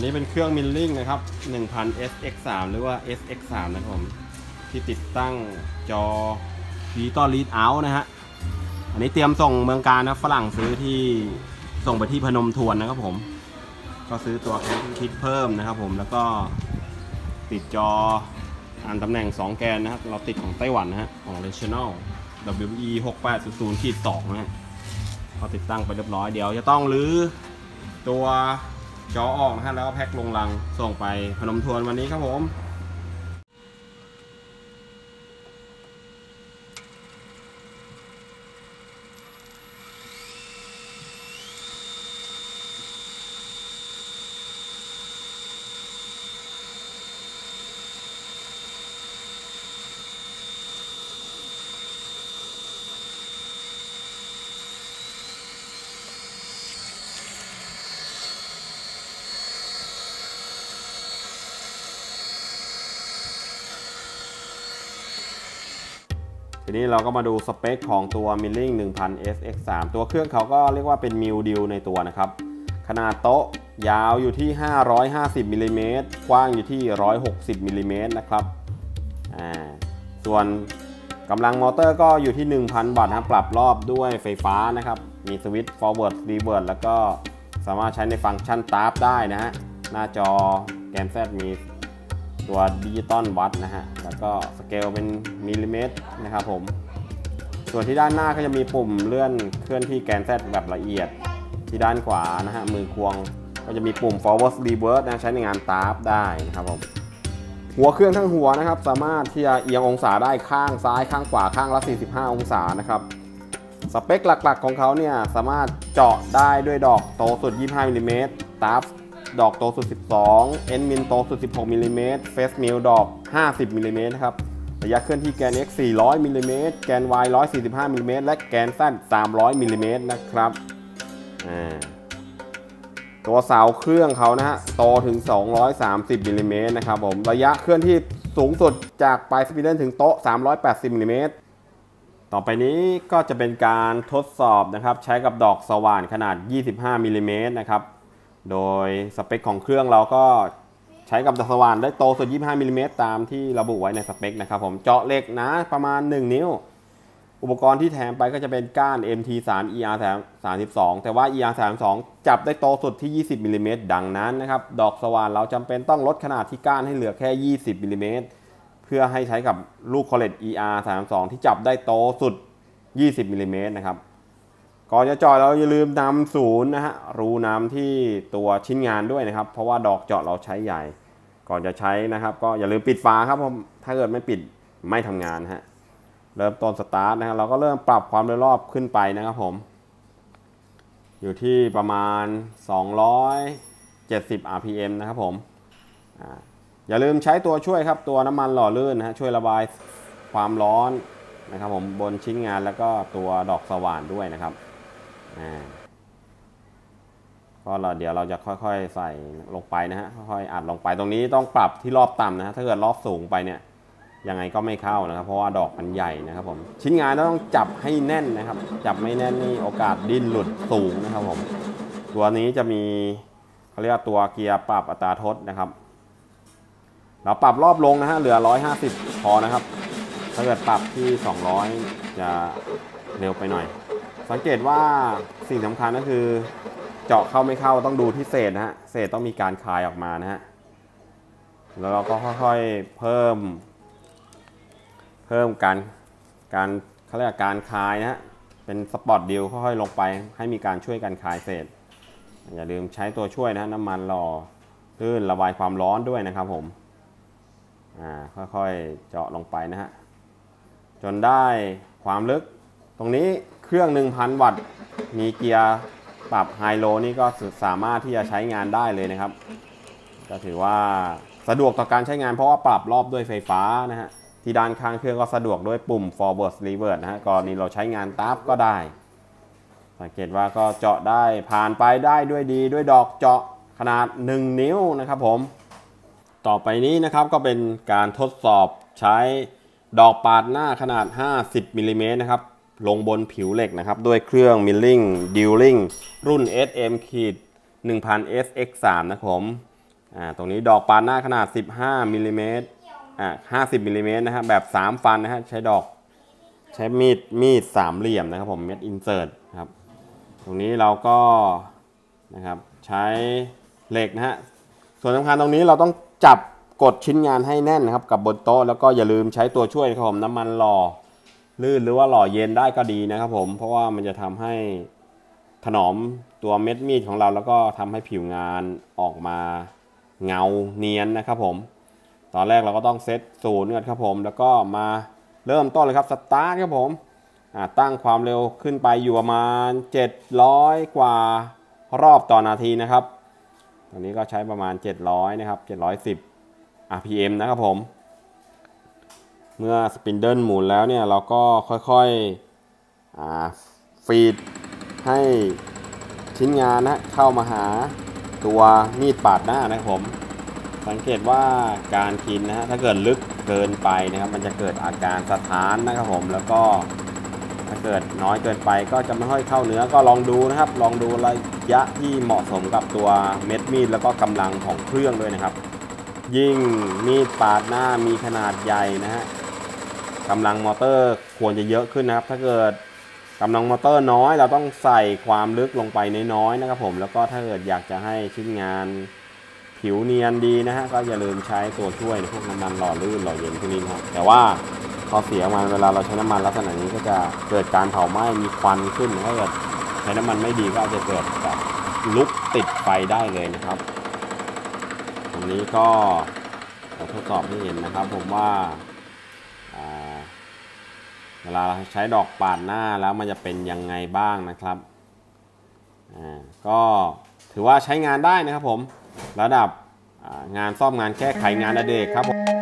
นี้เป็นเครื่องมิลลิ่งนะครับ 1000 SX3 หรือว่า SX3 นะครับผมที่ติดตั้งจอดิจิตอลรีดเอาท์นะฮะอันนี้เตรียมส่งเมืองการนะฝรั่งซื้อที่ส่งไปที่พนมทวนนะครับผมก็ซื้อตัวแคปคิดเพิ่มนะครับผมแล้วก็ติดจออ่านตำแหน่ง2แกนนะครับเราติดของไต้หวันนะฮะของ Rational WE 6800-2นะฮะเขาติดตั้งไปเรียบร้อยเดี๋ยวจะต้องรื้อตัวจอออกนะฮะแล้วก็แพ็คลงลังส่งไปพนมทวนวันนี้ครับผมทีนี้เราก็มาดูสเปคของตัว Milling 1000 SX3 ตัวเครื่องเขาก็เรียกว่าเป็น Mill Deal ในตัวนะครับขนาดโต๊ะยาวอยู่ที่550มิลลิเมตรกว้างอยู่ที่160มิลลิเมตรนะครับส่วนกำลังมอเตอร์ก็อยู่ที่ 1,000 วัตต์นะปรับรอบด้วยไฟฟ้านะครับมีสวิตช์ forward reverse แล้วก็สามารถใช้ในฟังก์ชัน tab ได้นะฮะหน้าจอแกน Z มีตัวดิจิตอลวัตต์นะฮะแล้วก็สเกลเป็นมิลลิเมตรนะครับผมส่วนที่ด้านหน้าก็จะมีปุ่มเลื่อนเคลื่อนที่แกน Z แบบละเอียดที่ด้านขวานะฮะมือควงก็จะมีปุ่ม forward reverse นะใช้ในงานตาร์ฟได้นะครับผมหัวเครื่องทั้งหัวนะครับสามารถที่จะเอียงองศาได้ข้างซ้ายข้างขวาข้างละ45องศานะครับสเปคหลักๆของเขาเนี่ยสามารถเจาะได้ด้วยดอกโตสุด25มิลลิเมตรตาร์ฟดอกโตสุด12 End Min โตสุด16มิลลิเมตร Face Mill ดอก50มิลลิเมตรนะครับระยะเคลื่อนที่แกน X 400มิลลิเมตรแกน Y 145มิลลิเมตรและแกน Z 300มิลลิเมตรนะครับตัวเสาเครื่องเขานะฮะโตถึง230มิลลิเมตรนะครับผมระยะเคลื่อนที่สูงสุดจากปลายสปีดเดอร์ถึงโต๊ะ380มิลลิเมตรต่อไปนี้ก็จะเป็นการทดสอบนะครับใช้กับดอกสว่านขนาด25มิลลิเมตรนะครับโดยสเปคของเครื่องเราก็ใช้กับดอกสว่านได้โตสุด25มิลลิเมตรตามที่ระบุไว้ในสเปคนะครับผมเจาะเหล็กนะประมาณ1นิ้วอุปกรณ์ที่แถมไปก็จะเป็นก้าน MT3 ER32 แต่ว่า ER32 จับได้โตสุดที่20มิลลิเมตรดังนั้นนะครับดอกสว่านเราจำเป็นต้องลดขนาดที่ก้านให้เหลือแค่20มิลลิเมตรเพื่อให้ใช้กับลูกคอลเลต ER32 ที่จับได้โตสุด20มิลลิเมตรนะครับก่อนจะเจาะเราอย่าลืมนำศูนย์นะฮะรูนำที่ตัวชิ้นงานด้วยนะครับเพราะว่าดอกเจาะเราใช้ใหญ่ก่อนจะใช้นะครับก็อย่าลืมปิดฝาครับผมถ้าเกิดไม่ปิดไม่ทำงานฮะเริ่มต้นสตาร์ทนะครับเราก็เริ่มปรับความเร็วรอบขึ้นไปนะครับผมอยู่ที่ประมาณ270 rpm นะครับผมอย่าลืมใช้ตัวช่วยครับตัวน้ำมันหล่อลื่นนะฮะช่วยระบายความร้อนนะครับผมบนชิ้นงานแล้วก็ตัวดอกสว่านด้วยนะครับก็เดี๋ยวเราจะค่อยๆใส่ลงไปนะฮะค่อยๆอัดลงไปตรงนี้ต้องปรับที่รอบต่ำนะฮะถ้าเกิดรอบสูงไปเนี่ยยังไงก็ไม่เข้านะครับเพราะว่าดอกมันใหญ่นะครับผมชิ้นงานต้องจับให้แน่นนะครับจับไม่แน่นนี่โอกาสดิ้นหลุดสูงนะครับผมตัวนี้จะมีเขาเรียกว่าตัวเกียร์ปรับอัตราทดนะครับเราปรับรอบลงนะฮะเหลือ150พอนะครับถ้าเกิดปรับที่200จะเร็วไปหน่อยสังเกตว่าสิ่งสำคัญก็คือเจาะเข้าไม่เข้าต้องดูที่เศษนะฮะเศษต้องมีการคายออกมานะฮะแล้วเราก็ค่อยๆเพิ่มการเขาเรียกการคายนะฮะเป็นสปอตดิลค่อยๆลงไปให้มีการช่วยกันคายเศษอย่าลืมใช้ตัวช่วยนะน้ำมันหล่อลื่นระบายความร้อนด้วยนะครับผมค่อยๆเจาะลงไปนะฮะจนได้ความลึกตรงนี้เครื่อง 1,000 วัตต์มีเกียร์ปรับไฮโลนี่ก็สามารถที่จะใช้งานได้เลยนะครับก็ถือว่าสะดวกต่อการใช้งานเพราะว่าปรับรอบด้วยไฟฟ้านะฮะที่ด้านข้างเครื่องก็สะดวกด้วยปุ่ม forward reverse นะฮะกรณีเราใช้งานตาร์ฟก็ได้สังเกตว่าก็เจาะได้ผ่านไปได้ด้วยดีด้วยดอกเจาะขนาด1นิ้วนะครับผมต่อไปนี้นะครับก็เป็นการทดสอบใช้ดอกปาดหน้าขนาด50มิลลิเมตรนะครับลงบนผิวเหล็กนะครับด้วยเครื่อง Milling Dealing รุ่น SM-1000 SX3 นะครับผมตรงนี้ดอกปาดหน้าขนาด15มิลลิเมตร50มิลลิเมตรนะครับแบบ3ฟันนะฮะใช้มีดสามเหลี่ยมนะครับผมเม็ดอินเสิร์ตครับตรงนี้เราก็นะครับใช้เหล็กนะฮะส่วนสำคัญตรงนี้เราต้องจับกดชิ้นงานให้แน่นนะครับกับบนโต๊ะแล้วก็อย่าลืมใช้ตัวช่วยนะครับผมน้ำมันหล่อลื่นหรือว่าหล่อเย็นได้ก็ดีนะครับผมเพราะว่ามันจะทำให้ถนอมตัวเม็ดมีดของเราแล้วก็ทำให้ผิวงานออกมาเงาเนียนนะครับผมตอนแรกเราก็ต้องเซตศูนย์ก่อนครับผมแล้วก็มาเริ่มต้นเลยครับสตาร์ทครับผมตั้งความเร็วขึ้นไปอยู่ประมาณ700กว่ารอบต่อนาทีนะครับตอนนี้ก็ใช้ประมาณ700นะครับ710 RPM นะครับผมเมื่อสปินเดิลหมุนแล้วเนี่ยเราก็ค่อยๆฟีดให้ชิ้นงานนะเข้ามาหาตัวมีดปาดหน้านะครับผมสังเกตว่าการกินนะฮะถ้าเกิดลึกเกินไปนะครับมันจะเกิดอาการสะท้านนะครับผมแล้วก็ถ้าเกิดน้อยเกินไปก็จะไม่ค่อยเข้าเนื้อก็ลองดูนะครับลองดูระยะที่เหมาะสมกับตัวเม็ดมีดแล้วก็กำลังของเครื่องด้วยนะครับยิ่งมีดปาดหน้ามีขนาดใหญ่นะฮะกำลังมอเตอร์ควรจะเยอะขึ้นนะครับถ้าเกิดกำลังมอเตอร์น้อยเราต้องใส่ความลึกลงไปน้อยๆนะครับผมแล้วก็ถ้าเกิดอยากจะให้ชิ้นงานผิวเนียนดีนะฮะก็อย่าลืมใช้ตัวช่วยพวกน้ำมันหล่อลื่นหล่อเย็นพวกนี้นะครับแต่ว่าข้อเสียมันเวลาเราใช้น้ำมันลักษณะนี้ก็จะเกิดการเผาไหม้มีควันขึ้นถ้าเกิดใช้น้ำมันไม่ดีก็อาจจะเกิดแบบลุกติดไฟได้เลยนะครับตรงนี้ก็ทดสอบให้เห็นนะครับผมว่าเวลาเราใช้ดอกปาดหน้าแล้วมันจะเป็นยังไงบ้างนะครับก็ถือว่าใช้งานได้นะครับผมระดับงานซ่อมงานแก้ไขงานอดิเรกครับผม